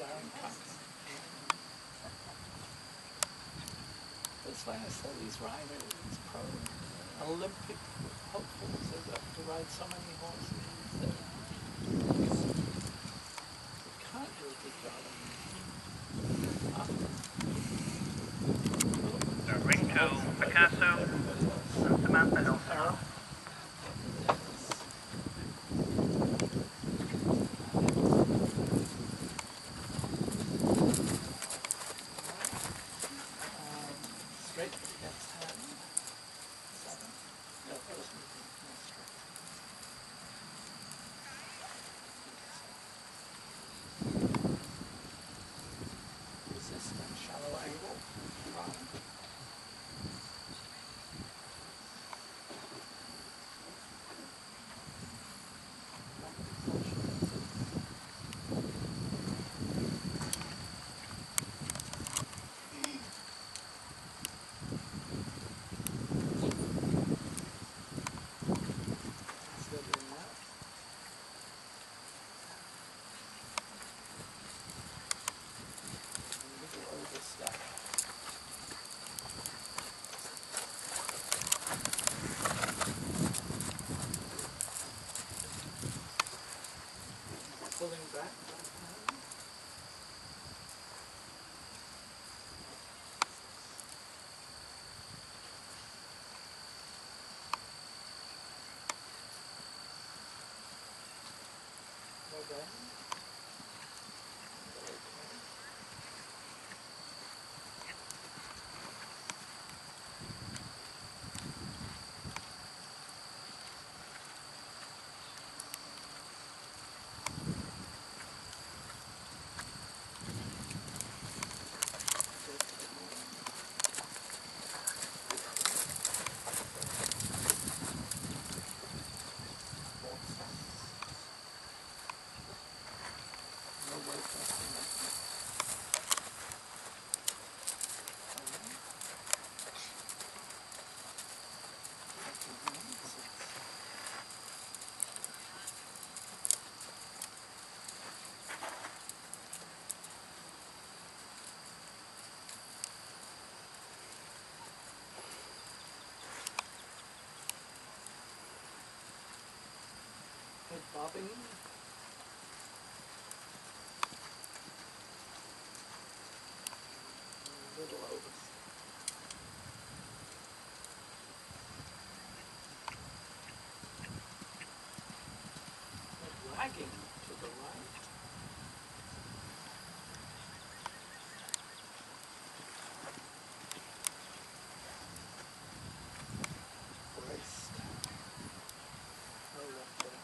Darren Cox. That's why I saw these riders, these pro Olympic hopefuls, they've got to ride so many horses. They can't do a good job. Ring to Picasso and Samantha Elson. Straight against hand. 7. No, first movement, no straight. Resistant, shallow angle. 5. Pulling back. Go down. Head bobbing. Little over. Lagging to the right. Braced. No left down.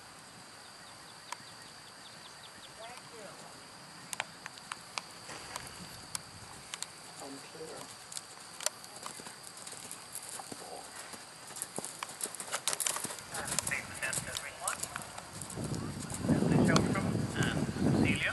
Unclear. 4. And leave the test at ring 1. Leslie Shelstrom and Cecilia.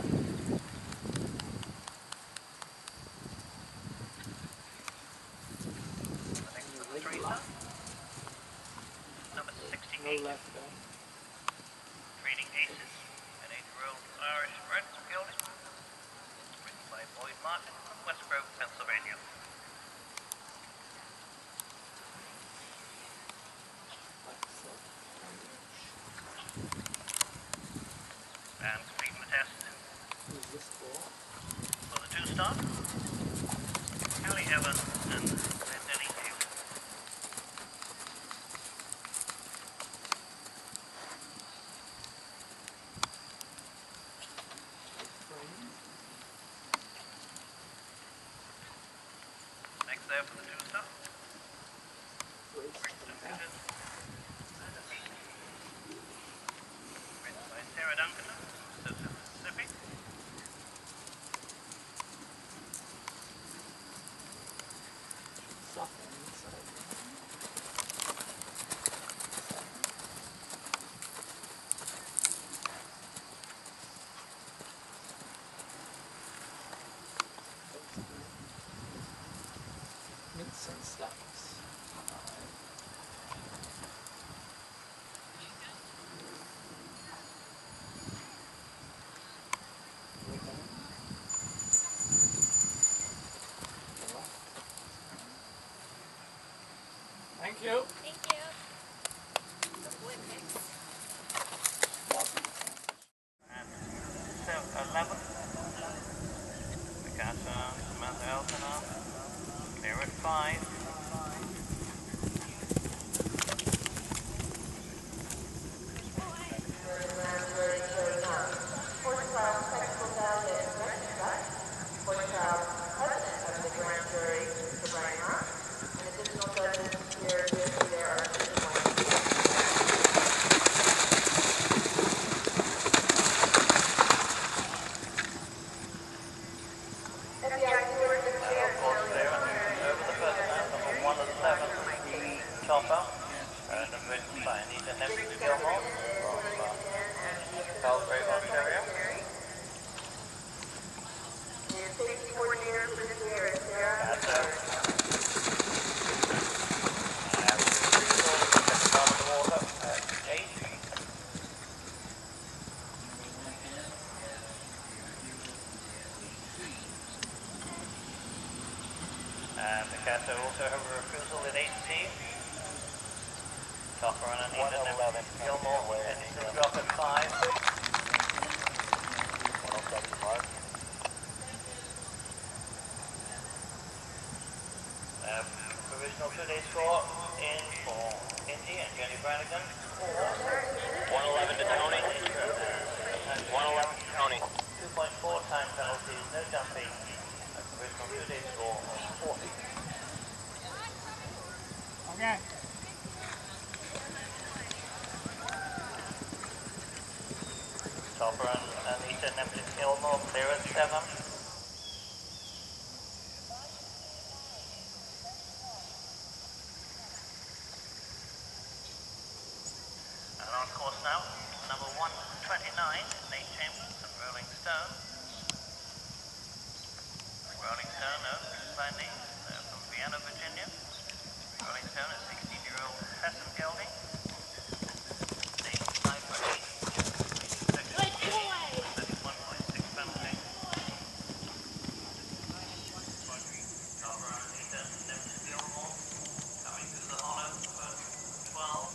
The next for the 3-star. Number 68. No left down. Trading Aces, an 8-year-old Irish bred gelding, written by Boyd Martin from West Grove, Pennsylvania. And completing the test Who's this for? for the 2-star, Callie Evans and Glendenny Taylor. Next there for the 2-star. Written by Sarah Duncan, Sosa, Mississippi. Soften inside. Mints and stuffs. Thank you. Thank you. And 11. Picasso, Samantha Elkanah. Clear at 5. Topper, written by Anita Nemeth Gilmore from Belgrave, Ontario. Picasso. Bottom of the water at 8. Picasso also have a refusal at 8C. Topper and Anita Nemeth Gilmore heading to the drop at 5. 107 mark. Provisional 2-day score in for Indy and Jenny Brannigan. 111 to Tony. 111 to Tony. 2.4 time penalties, no jumping. A provisional 2-day score of 40. Okay. Topper and Anita Nemeth Gilmore clear at 7. And on course now, number 129, Nate Chambers and Rolling Stone. Rolling Stone owned by Nate, they're from Vienna, Virginia. Rolling Stone is 16-year-old Hessen gelding. Nate 5'8". 31.6 penalty. Topper and Anita Nemeth Gilmore coming through the hollow for 12.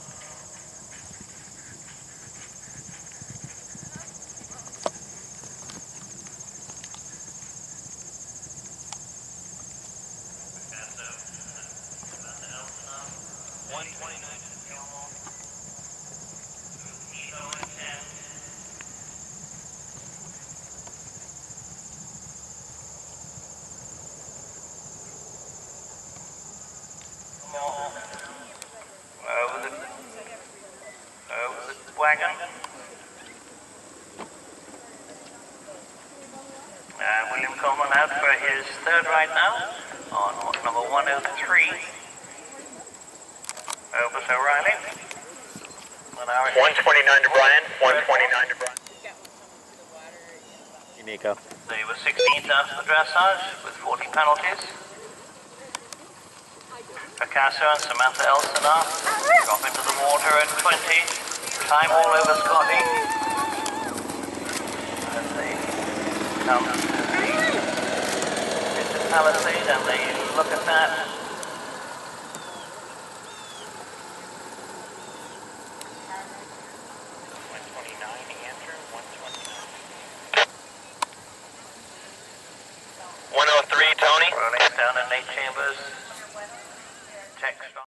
Picasso and Samantha Elkanah. 129 to Gilmore. Evo at 10. Over the wagon. William Coleman out for his third ride now on number 103. Opus O'Reilly. 129 to Brian. 129 to Brian. Nico. They were 16th after the dressage with 40 penalties. Picasso and Samantha Elkanah drop into the water at 20. Time all over Scotty. As they come to the Palisade and they look at that. Answer 129. 103 Tony. Rolling down at